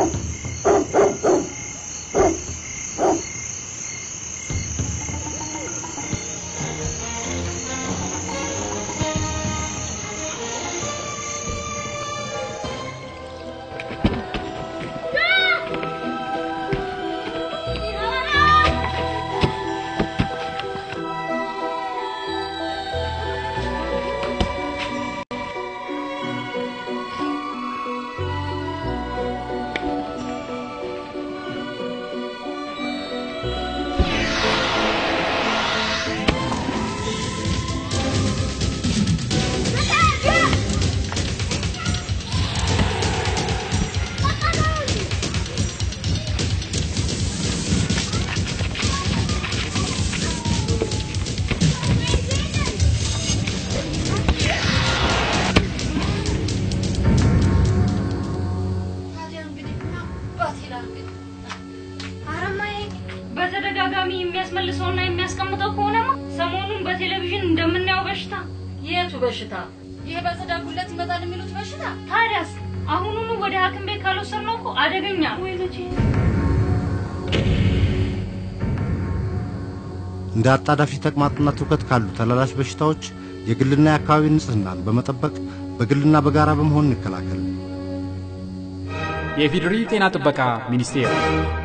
በተደጋጋሚ የሚያስመልሰውና የሚያስቀምጠው ከሆነማ ሰሞኑን በቴሌቪዥን እንደምናየው በሽታ የቱ በሽታ ይሄ በተደጉለት ይመጣል የሚሉት በሽታ ታዲያስ አሁኑኑ ወደ ሐኪም ቤት ካልወሰድነው እኮ አደገኛ ወይ ልጅ እንደ አጣዳፊ ተቅማጥና ትውከት ካሉ ተላላሽ በሽታዎች የግልና የአካባቢ ንጽህናን በመጠበቅ በግልና በጋራ በመሆን እንከላከል። የፌዴራል ጤና ጥበቃ ሚኒስቴር